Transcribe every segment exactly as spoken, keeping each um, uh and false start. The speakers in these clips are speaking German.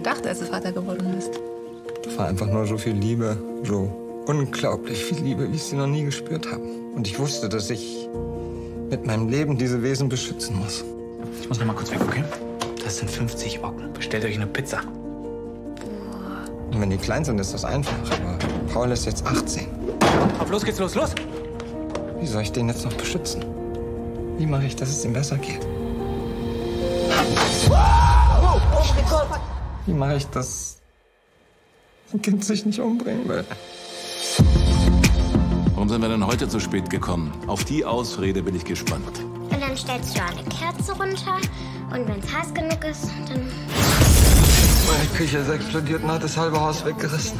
gedacht, als du Vater geworden bist? Es war einfach nur so viel Liebe, so unglaublich viel Liebe, wie ich sie noch nie gespürt habe. Und ich wusste, dass ich mit meinem Leben diese Wesen beschützen muss. Ich muss noch mal kurz weg, okay? Das sind fünfzig Ocken. Bestellt euch eine Pizza. Und wenn die klein sind, ist das einfach. Aber Paul ist jetzt achtzehn. Auf, los geht's, los, los! Wie soll ich den jetzt noch beschützen? Wie mache ich, dass es ihm besser geht? Wie mache ich, dass ein Kind sich nicht umbringen will? Warum sind wir denn heute zu spät gekommen? Auf die Ausrede bin ich gespannt. Und dann stellst du eine Kerze runter. Und wenn es heiß genug ist, dann... Meine Küche ist explodiert und hat das halbe Haus weggerissen.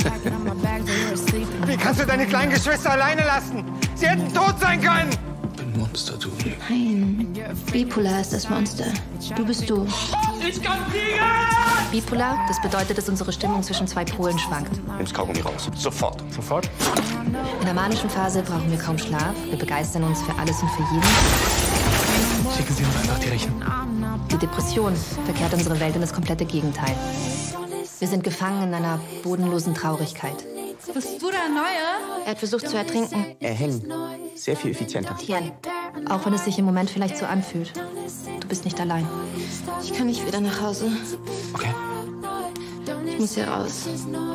Wie kannst du deine kleinen Geschwister alleine lassen? Sie hätten tot sein können! Ein Monster, du. Nein, bipolar ist das Monster. Du bist du. Ich kann fliegen! Bipolar, das bedeutet, dass unsere Stimmung zwischen zwei Polen schwankt. Nimm's Kaugummi raus. Sofort. Sofort? In der manischen Phase brauchen wir kaum Schlaf. Wir begeistern uns für alles und für jeden. Schicken Sie uns einfach die Rechnung. Die Depression verkehrt unsere Welt in das komplette Gegenteil. Wir sind gefangen in einer bodenlosen Traurigkeit. Bist du der Neue? Er hat versucht zu ertrinken. Erhängen. Sehr viel effizienter. Tien, auch wenn es sich im Moment vielleicht so anfühlt. Du bist nicht allein. Ich kann nicht wieder nach Hause. Okay. Ich muss hier raus.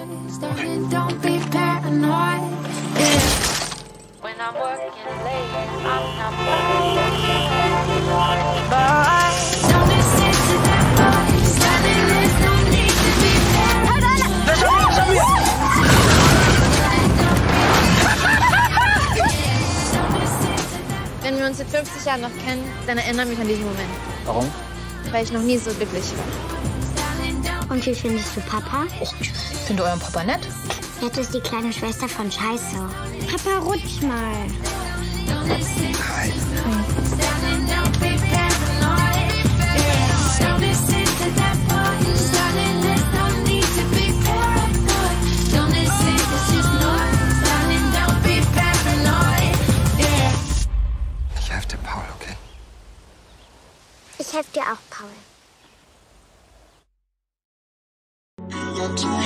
Wenn wir uns in fünfzig Jahren noch kennen, dann erinnere mich an diesen Moment. Warum? Weil ich noch nie so glücklich war. Und wie findest du Papa? Ich finde euren Papa nett. Jetzt ist die kleine Schwester von Scheiße. Papa, rutsch mal. Hi. Ich helfe dir, Paul, okay? Ich helfe dir auch, Paul.